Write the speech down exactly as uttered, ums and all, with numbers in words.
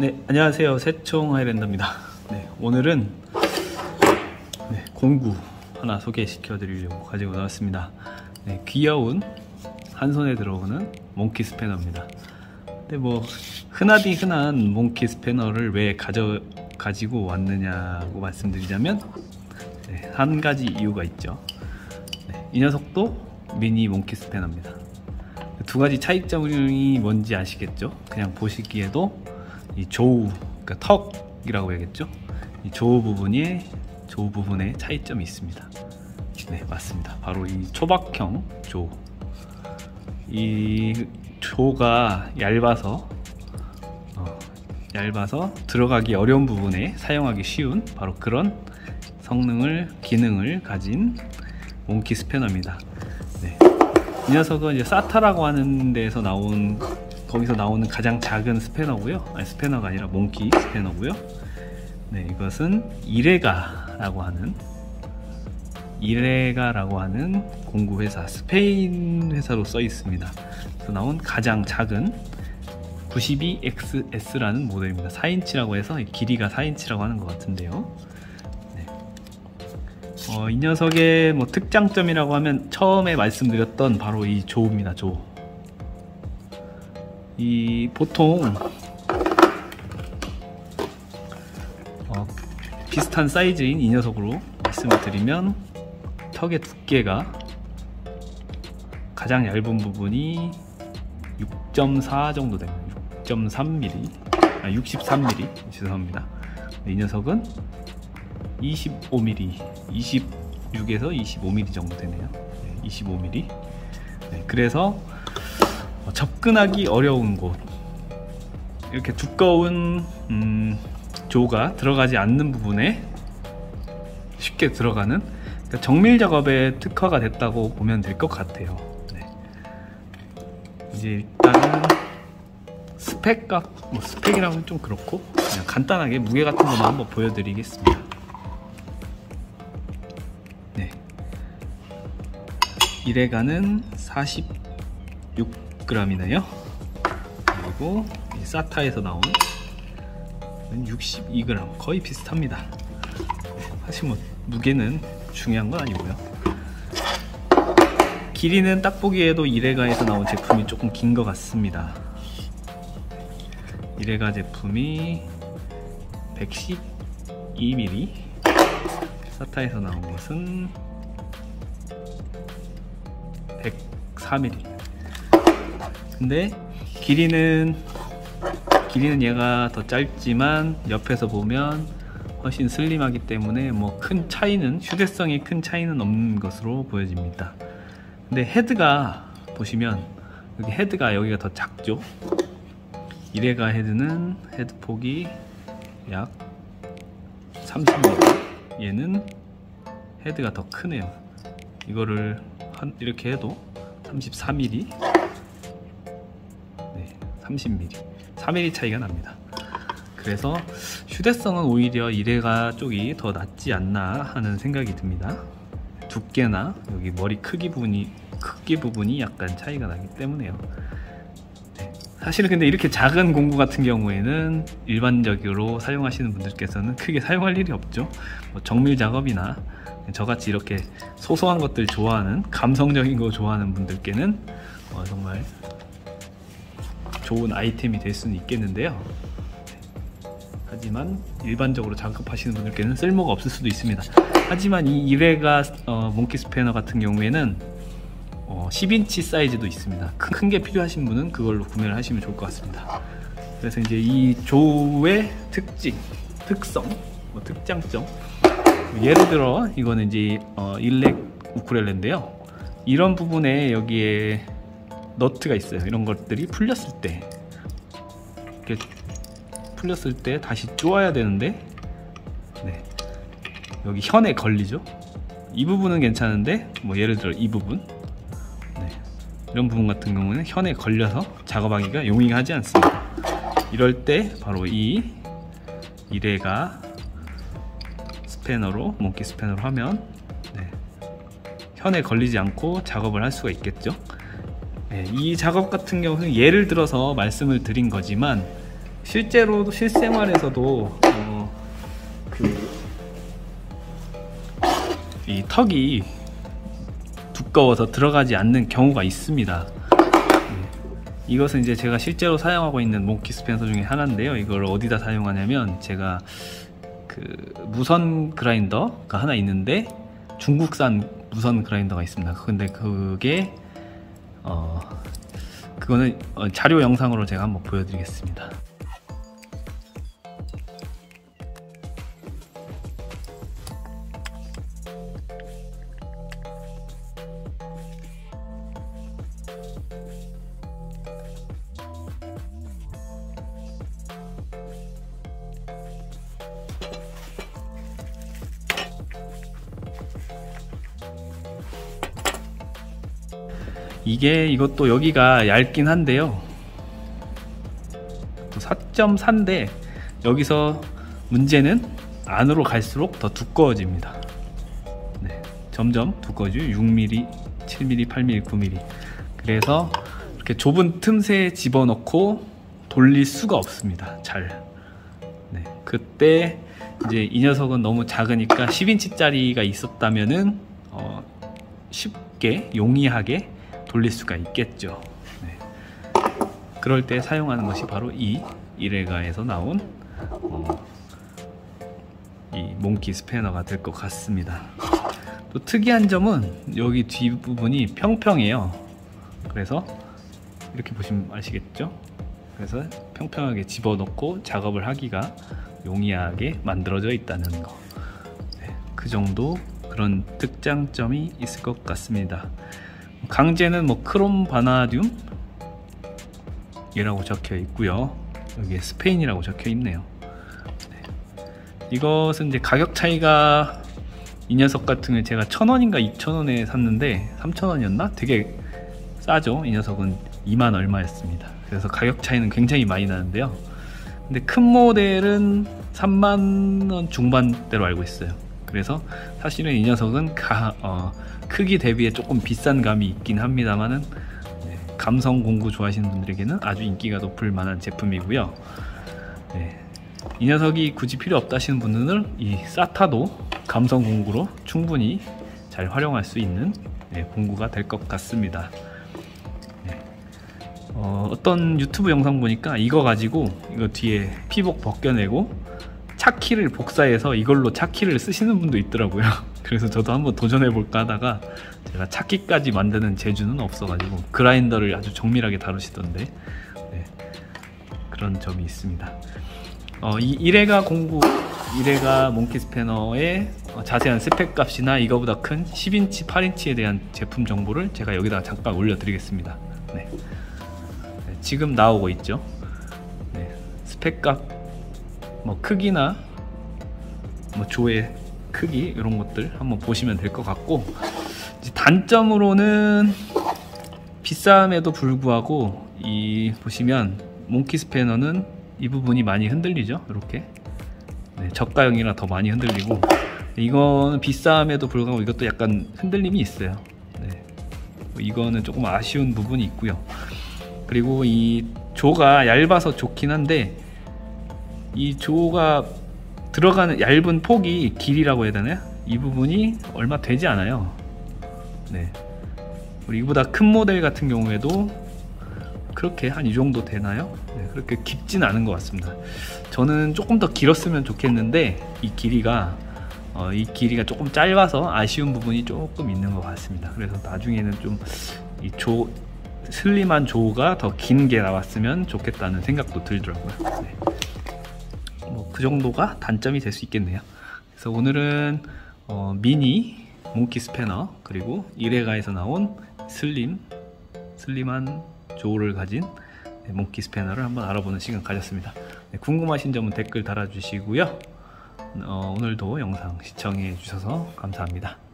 네, 안녕하세요. 새총 하이랜더입니다. 네, 오늘은 네, 공구 하나 소개시켜 드리려고 가지고 나왔습니다. 네, 귀여운 한 손에 들어오는 몽키 스패너입니다. 근데 뭐 흔하디 흔한 몽키 스패너를 왜 가져 가지고 왔느냐고 말씀드리자면 네, 한 가지 이유가 있죠. 네, 이 녀석도 미니 몽키 스패너입니다. 두 가지 차이점이 뭔지 아시겠죠? 그냥 보시기에도 이 조우, 그러니까 턱이라고 해야겠죠? 이 조우 부분이 조우 부분에 차이점이 있습니다. 네, 맞습니다. 바로 이 초박형 조우. 이 조가 얇아서 어, 얇아서 들어가기 어려운 부분에 사용하기 쉬운 바로 그런 성능을 기능을 가진 몽키 스패너입니다. 네. 이 녀석은 이제 사타라고 하는 데에서 나온 거기서 나오는 가장 작은 스패너고요. 아니, 스패너가 아니라 몽키 스패너고요. 네, 이것은 이레가라고 하는 이레가라고 하는 공구 회사, 스페인 회사로 써 있습니다. 그래서 나온 가장 작은 구십이 엑스 에스라는 모델입니다. 사 인치라고 해서 길이가 사 인치라고 하는 것 같은데요. 네. 어, 이 녀석의 뭐 특장점이라고 하면 처음에 말씀드렸던 바로 이 조우입니다. 조우. 이 보통 어, 비슷한 사이즈인 이 녀석으로 말씀을 드리면 턱의 두께가 가장 얇은 부분이 육 점 사 정도 됩니다. 육 점 삼 밀리미터, 아, 육십삼 밀리미터, 죄송합니다. 이 녀석은 이십오 밀리미터, 이십육에서 이십오 밀리미터 정도 되네요. 네, 이십오 밀리미터. 네, 그래서 접근하기 어려운 곳, 이렇게 두꺼운 음, 조가 들어가지 않는 부분에 쉽게 들어가는, 그러니까 정밀 작업에 특화가 됐다고 보면 될 것 같아요. 네. 이제 일단은 스펙과 뭐 스펙이라면 좀 그렇고 그냥 간단하게 무게 같은 것만 한번 보여드리겠습니다. 네. 이레가는 사십육 그램이네요. 그리고 이 사타에서 나온 육십이 그램, 거의 비슷합니다. 사실 뭐 무게는 중요한 건 아니고요. 길이는 딱 보기에도 이레가에서 나온 제품이 조금 긴 것 같습니다. 이레가 제품이 백십이 밀리미터, 사타에서 나온 것은 백사 밀리미터. 근데 길이는 길이는 얘가 더 짧지만 옆에서 보면 훨씬 슬림하기 때문에 뭐 큰 차이는, 휴대성이 큰 차이는 없는 것으로 보여집니다. 근데 헤드가 보시면 여기 헤드가 여기가 더 작죠. 이레가 헤드는 헤드 폭이 약 삼십 밀리미터, 얘는 헤드가 더 크네요. 이거를 한 이렇게 해도 삼십사 밀리미터, 삼십 밀리미터, 사 밀리미터 차이가 납니다. 그래서 휴대성은 오히려 이레가 쪽이 더 낫지 않나 하는 생각이 듭니다. 두께나 여기 머리 크기 부분이 크기 부분이 약간 차이가 나기 때문에요. 네. 사실은 근데 이렇게 작은 공구 같은 경우에는 일반적으로 사용하시는 분들께서는 크게 사용할 일이 없죠. 뭐 정밀 작업이나 저같이 이렇게 소소한 것들 좋아하는, 감성적인 거 좋아하는 분들께는 어, 정말 좋은 아이템이 될 수는 있겠는데요. 하지만 일반적으로 작업하시는 분들께는 쓸모가 없을 수도 있습니다. 하지만 이 이레가 어, 몽키 스패너 같은 경우에는 어, 십 인치 사이즈도 있습니다. 큰 게 필요하신 분은 그걸로 구매를 하시면 좋을 것 같습니다. 그래서 이제 이 조우의 특징, 특성, 뭐 특장점, 예를 들어 이거는 이제 어, 일렉 우쿨렐레인데요. 이런 부분에 여기에 너트가 있어요. 이런 것들이 풀렸을 때, 이렇게 풀렸을 때 다시 쪼아야 되는데, 네, 여기 현에 걸리죠. 이 부분은 괜찮은데, 뭐 예를 들어 이 부분, 네, 이런 부분 같은 경우는 현에 걸려서 작업하기가 용이하지 않습니다. 이럴 때 바로 이 이레가 스패너로, 몽키 스패너로 하면 네, 현에 걸리지 않고 작업을 할 수가 있겠죠. 네, 이 작업 같은 경우는 예를 들어서 말씀을 드린 거지만 실제로도 실생활에서도 어, 그 이 턱이 두꺼워서 들어가지 않는 경우가 있습니다. 네. 이것은 이제 제가 실제로 사용하고 있는 몽키 스패너 중에 하나인데요. 이걸 어디다 사용하냐면, 제가 그 무선 그라인더가 하나 있는데 중국산 무선 그라인더가 있습니다. 근데 그게 어 그거는 자료 영상으로 제가 한번 보여드리겠습니다. 이게 이것도 여기가 얇긴 한데요, 사 점 사인데 여기서 문제는 안으로 갈수록 더 두꺼워집니다. 네, 점점 두꺼워지죠. 육 밀리미터, 칠 밀리미터, 팔 밀리미터, 구 밀리미터. 그래서 이렇게 좁은 틈새에 집어넣고 돌릴 수가 없습니다. 잘. 네, 그때 이제 이 녀석은 너무 작으니까 십 인치짜리가 있었다면은 어, 쉽게 용이하게 돌릴 수가 있겠죠. 네. 그럴 때 사용하는 것이 바로 이 이레가에서 나온 어, 이 몽키 스패너가 될 것 같습니다. 또 특이한 점은 여기 뒷부분이 평평해요. 그래서 이렇게 보시면 아시겠죠? 그래서 평평하게 집어넣고 작업을 하기가 용이하게 만들어져 있다는 거. 네, 그 정도 그런 특장점이 있을 것 같습니다. 강제는 뭐 크롬 바나듐 이라고 적혀 있고요. 여기에 스페인이라고 적혀 있네요. 네. 이것은 이제 가격 차이가, 이 녀석 같은 경우에 제가 천 원인가 이천 원에 샀는데 삼천 원이었나? 되게 싸죠. 이 녀석은 이만 얼마였습니다. 그래서 가격 차이는 굉장히 많이 나는데요. 근데 큰 모델은 삼만 원 중반대로 알고 있어요. 그래서 사실은 이 녀석은 가, 어, 크기 대비에 조금 비싼 감이 있긴 합니다만은, 네, 감성 공구 좋아하시는 분들에게는 아주 인기가 높을 만한 제품이고요. 네, 이 녀석이 굳이 필요 없다 하시는 분들은 이 사타도 감성 공구로 충분히 잘 활용할 수 있는, 네, 공구가 될 것 같습니다. 네. 어, 어떤 유튜브 영상 보니까 이거 가지고 이거 뒤에 피복 벗겨내고 차키를 복사해서 이걸로 차키를 쓰시는 분도 있더라고요. 그래서 저도 한번 도전해 볼까 하다가 제가 차키까지 만드는 재주는 없어가지고 그라인더를 아주 정밀하게 다루시던데, 네, 그런 점이 있습니다. 어, 이 이레가 공구, 이레가 몽키 스패너의 자세한 스펙 값이나 이거보다 큰 십 인치, 팔 인치에 대한 제품 정보를 제가 여기다가 잠깐 올려드리겠습니다. 네. 네, 지금 나오고 있죠. 네, 스펙 값, 뭐 크기나 뭐 조의 크기 이런 것들 한번 보시면 될 것 같고, 이제 단점으로는 비쌈에도 불구하고 이 보시면 몽키 스패너는 이 부분이 많이 흔들리죠. 이렇게, 네, 저가형이라 더 많이 흔들리고, 이거는 비쌈에도 불구하고 이것도 약간 흔들림이 있어요. 네, 이거는 조금 아쉬운 부분이 있고요. 그리고 이 조가 얇아서 좋긴 한데, 이 조가 들어가는 얇은 폭이, 길이라고 해야 되나요? 이 부분이 얼마 되지 않아요. 네. 그리고 이보다 큰 모델 같은 경우에도 그렇게 한 이 정도 되나요? 네, 그렇게 깊진 않은 것 같습니다. 저는 조금 더 길었으면 좋겠는데 이 길이가 어, 이 길이가 조금 짧아서 아쉬운 부분이 조금 있는 것 같습니다. 그래서 나중에는 좀 이 조 슬림한 조가 더 긴 게 나왔으면 좋겠다는 생각도 들더라고요. 네. 뭐 그 정도가 단점이 될 수 있겠네요. 그래서 오늘은 어, 미니 몽키 스패너, 그리고 이레가에서 나온 슬림 슬림한 조를 가진, 네, 몽키 스패너를 한번 알아보는 시간 가졌습니다. 네, 궁금하신 점은 댓글 달아주시고요. 어, 오늘도 영상 시청해 주셔서 감사합니다.